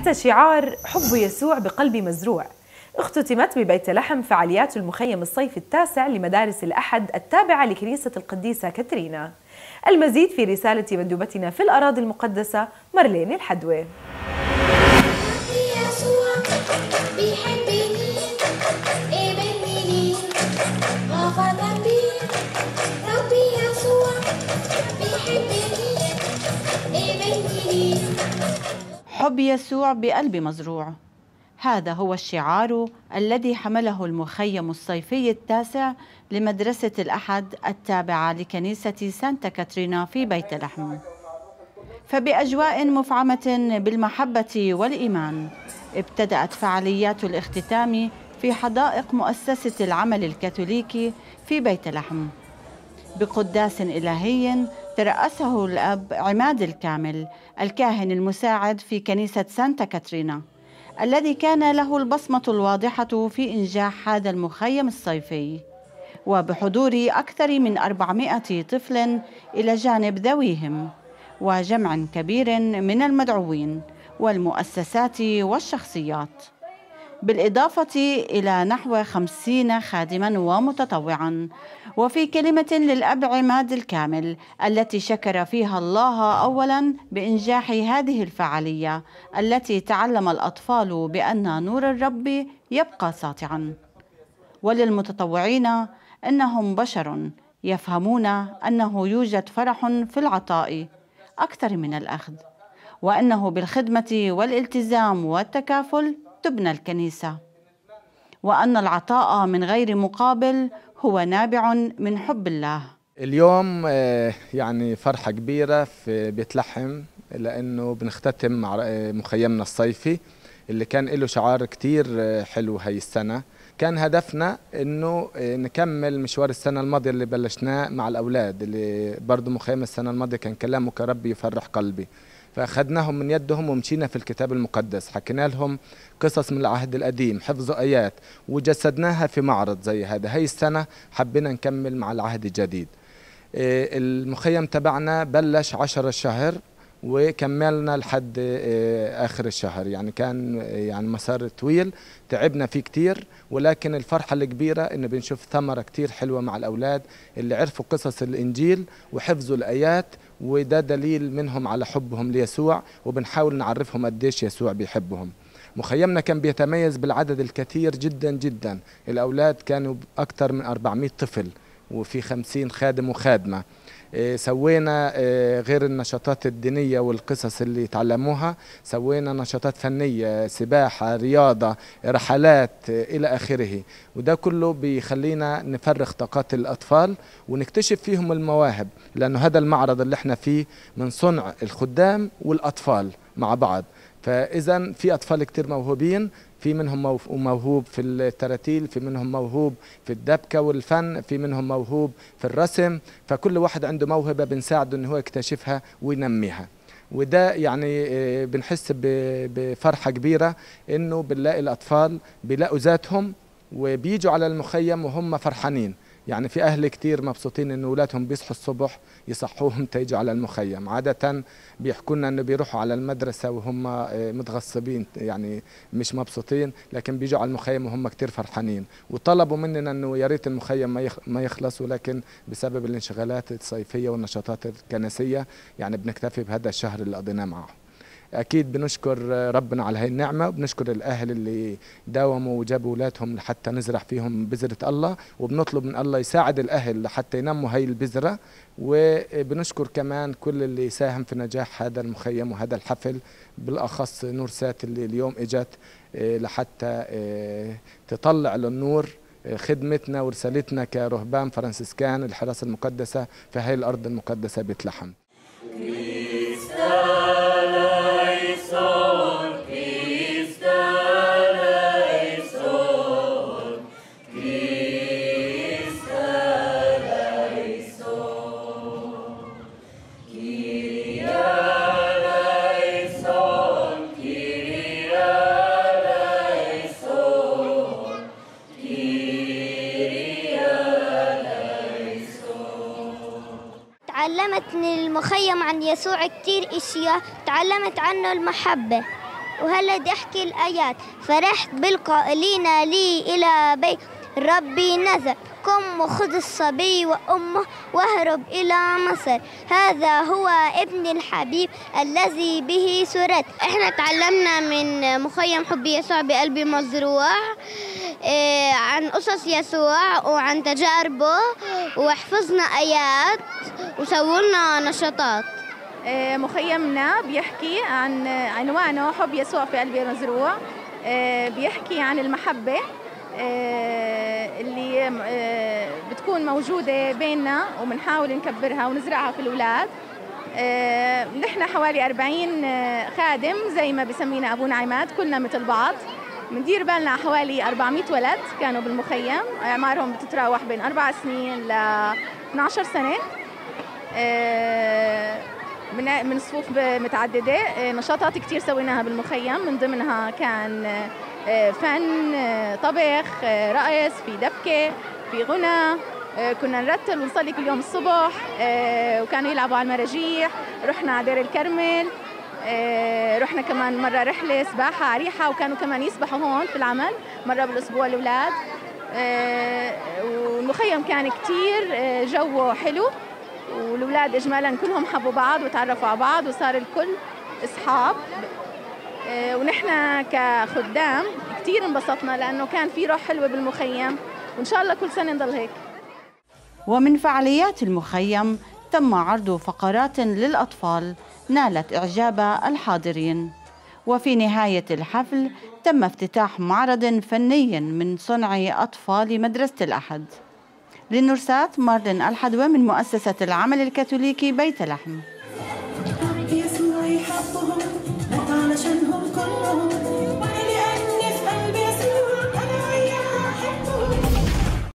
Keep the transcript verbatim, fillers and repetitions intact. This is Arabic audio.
تحت شعار حب يسوع بقلبي مزروع، اختتمت ببيت لحم فعاليات المخيم الصيفي التاسع لمدارس الأحد التابعة لكنيسة القديسة كاترينا. المزيد في رسالة مندوبتنا في الأراضي المقدسة مارلين الحدوي. حب يسوع بقلبي مزروع، هذا هو الشعار الذي حمله المخيم الصيفي التاسع لمدرسة الأحد التابعة لكنيسة سانتا كاترينا في بيت لحم. فبأجواء مفعمة بالمحبة والإيمان ابتدأت فعاليات الاختتام في حدائق مؤسسة العمل الكاثوليكي في بيت لحم بقداس إلهي ترأسه الأب عماد الكامل الكاهن المساعد في كنيسة سانتا كاترينا، الذي كان له البصمة الواضحة في إنجاح هذا المخيم الصيفي، وبحضور أكثر من أربعمائة طفل إلى جانب ذويهم وجمع كبير من المدعوين والمؤسسات والشخصيات، بالإضافة إلى نحو خمسين خادما ومتطوعا. وفي كلمة للأب عماد الكامل التي شكر فيها الله أولا بإنجاح هذه الفعالية التي تعلم الأطفال بأن نور الرب يبقى ساطعا، وللمتطوعين أنهم بشر يفهمون أنه يوجد فرح في العطاء أكثر من الأخذ، وأنه بالخدمة والالتزام والتكافل تبنى الكنيسة، وأن العطاء من غير مقابل هو نابع من حب الله. اليوم يعني فرحة كبيرة في بيت لحم، لأنه بنختتم مخيمنا الصيفي اللي كان له شعار كتير حلو هاي السنة. كان هدفنا إنه نكمل مشوار السنة الماضية اللي بلشناه مع الأولاد، اللي برضو مخيم السنة الماضية كان كلامك يا ربي يفرح قلبي، فأخذناهم من يدهم ومشينا في الكتاب المقدس، حكينا لهم قصص من العهد القديم، حفظوا آيات وجسدناها في معرض زي هذا. هاي السنة حبينا نكمل مع العهد الجديد. المخيم تبعنا بلش عشر الشهر وكملنا لحد آخر الشهر، يعني كان يعني مسار طويل تعبنا فيه كتير، ولكن الفرحة الكبيرة إنه بنشوف ثمرة كتير حلوة مع الأولاد اللي عرفوا قصص الإنجيل وحفظوا الآيات، وده دليل منهم على حبهم ليسوع، وبنحاول نعرفهم قديش يسوع بيحبهم. مخيمنا كان بيتميز بالعدد الكثير جدا جدا، الأولاد كانوا أكثر من أربعمائة طفل وفي خمسين خادم وخادمة. سوينا غير النشاطات الدينية والقصص اللي تعلموها، سوينا نشاطات فنية، سباحة، رياضة، رحلات إلى آخره، وده كله بيخلينا نفرغ طاقات الأطفال ونكتشف فيهم المواهب، لأنه هذا المعرض اللي احنا فيه من صنع الخدام والأطفال مع بعض. فإذا في أطفال كتير موهوبين، في منهم موهوب في التراتيل، في منهم موهوب في الدبكة والفن، في منهم موهوب في الرسم، فكل واحد عنده موهبة بنساعده إنه هو يكتشفها وينميها. وده يعني بنحس بفرحة كبيرة إنه بنلاقي الأطفال بيلاقوا ذاتهم وبيجوا على المخيم وهم فرحانين. يعني في أهل كتير مبسوطين إن أولادهم بيصحوا الصبح يصحوهم تيجوا على المخيم. عادة بيحكوا لنا إنه بيروحوا على المدرسة وهم متغصبين، يعني مش مبسوطين، لكن بيجوا على المخيم وهم كتير فرحانين، وطلبوا مننا إنه يا ريت المخيم ما يخلص، ولكن بسبب الانشغالات الصيفية والنشاطات الكنسية يعني بنكتفي بهذا الشهر اللي قضيناه معه. أكيد بنشكر ربنا على هاي النعمة، وبنشكر الأهل اللي داوموا وجابوا أولادهم لحتى نزرع فيهم بذرة الله، وبنطلب من الله يساعد الأهل لحتى ينموا هاي البذرة. وبنشكر كمان كل اللي ساهم في نجاح هذا المخيم وهذا الحفل، بالأخص نور سات اللي اليوم إجت لحتى تطلع للنور خدمتنا ورسالتنا كرهبان فرنسيسكان الحراسة المقدسة في هاي الأرض المقدسة بيت لحم. تعلمت من المخيم عن يسوع كتير اشياء، تعلمت عنه المحبة وهلا أحكي الآيات. فرحت بالقائلين لي إلى بيت ربي نزل قم وخذ الصبي وأمه واهرب إلى مصر هذا هو ابن الحبيب الذي به سرت. احنا تعلمنا من مخيم حب يسوع بقلبي مزروع إيه عن قصص يسوع وعن تجاربه وحفظنا آيات وسوولنا نشاطات. إيه مخيمنا بيحكي عن عنوانه حب يسوع في قلبي مزروع. إيه بيحكي عن المحبة اللي بتكون موجودة بيننا وبنحاول نكبرها ونزرعها في الأولاد. نحن حوالي أربعين خادم زي ما بسمينا أبونا عماد، كلنا مثل بعض. بندير بالنا على حوالي أربعمية ولد كانوا بالمخيم، أعمارهم بتتراوح بين أربع سنين ل اثني عشر سنة من صفوف متعددة. نشاطات كتير سويناها بالمخيم، من ضمنها كان فن، طبخ، رقص، في دبكة، في غنى، كنا نرتل ونصلي كل يوم الصبح، وكانوا يلعبوا على المراجيح. رحنا على دير الكرمل، رحنا كمان مرة رحلة سباحة على ريحة، وكانوا كمان يسبحوا هون في العمل مرة بالأسبوع الأولاد. والمخيم كان كتير جوه حلو، والأولاد إجمالاً كلهم حبوا بعض وتعرفوا على بعض وصار الكل أصحاب. ونحن كخدام كتير انبسطنا لأنه كان في روح حلوة بالمخيم، وإن شاء الله كل سنة نضل هيك. ومن فعاليات المخيم تم عرض فقرات للأطفال نالت إعجاب الحاضرين. وفي نهاية الحفل تم افتتاح معرض فني من صنع أطفال مدرسة الأحد. للنرسات مارلين الحدوى من مؤسسة العمل الكاثوليكي بيت لحم.